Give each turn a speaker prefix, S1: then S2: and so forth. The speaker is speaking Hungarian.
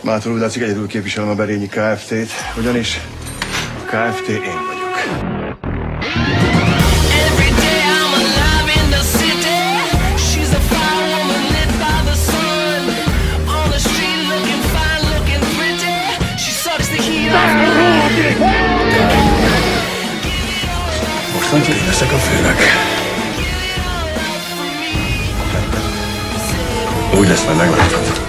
S1: Mától úgy látszik, egyedül képviselem a Berényi Kft-t, ugyanis a Kft. Én vagyok. Mostantól én leszek a főnök. Úgy lesz, majd meglátod.